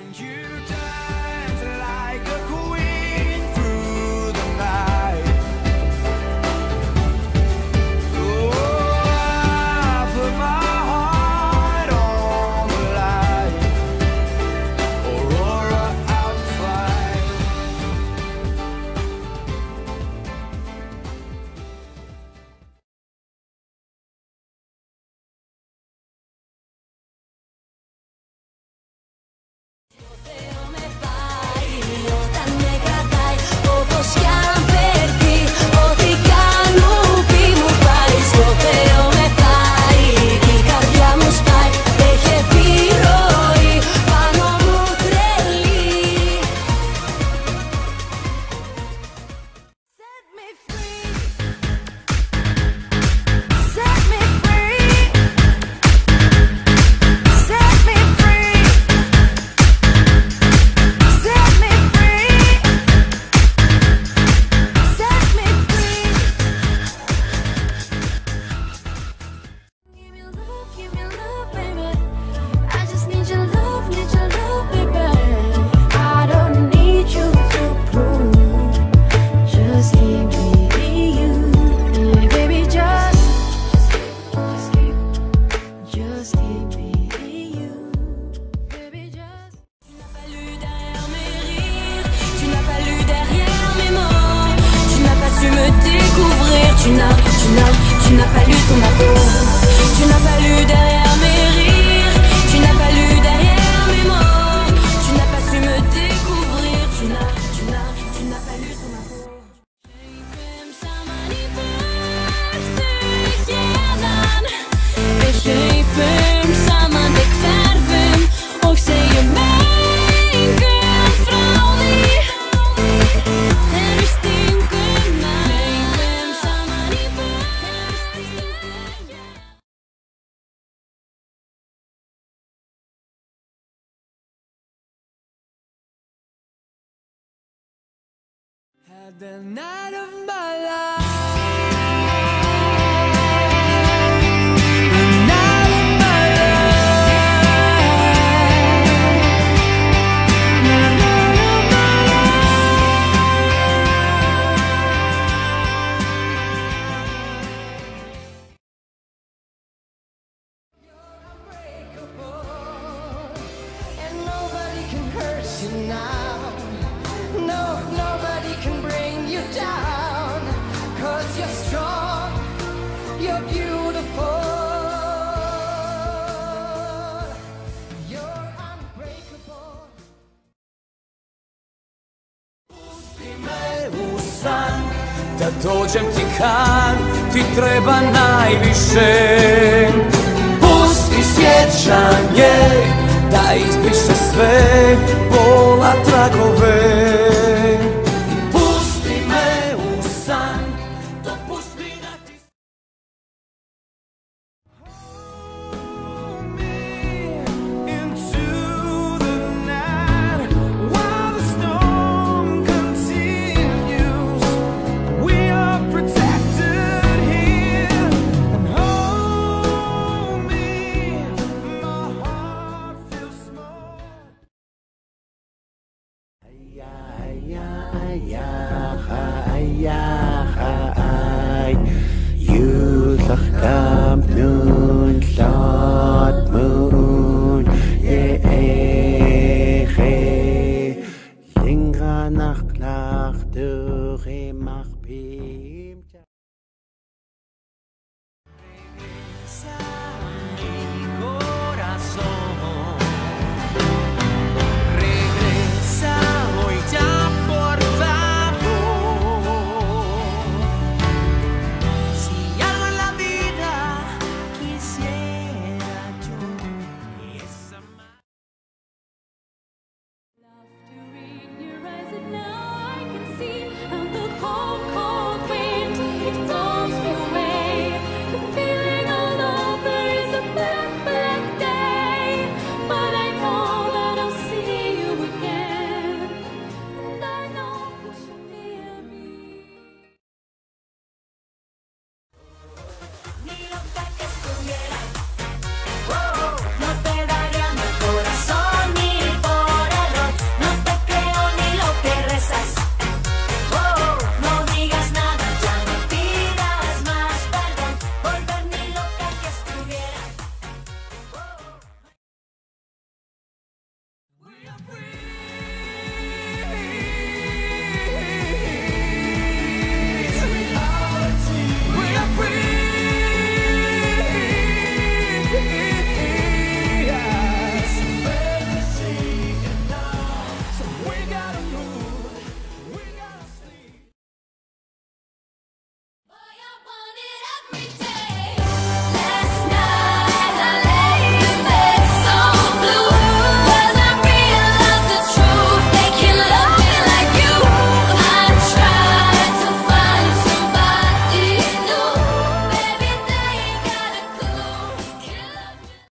Tu n'as pas lu son amour. Tu n'as pas lu derrière mes rires. Tu n'as pas lu derrière mes mots. Tu n'as pas su me découvrir. Tu n'as pas lu son amour. Við hleypum saman við hverfum og segjum engum frá því. Þegar við stingum að hleypum saman í burtu. Had the night of my life. Da dođem ti kad ti treba najviše. Pusti sjećanje da izbriše sve bola tragove. Pusti me u san, dopusti da ti... Hold me into the night while the storm continues. We are protected here, and hold me, my heart feels small. Ay, ay, ay, ay, ay, ay.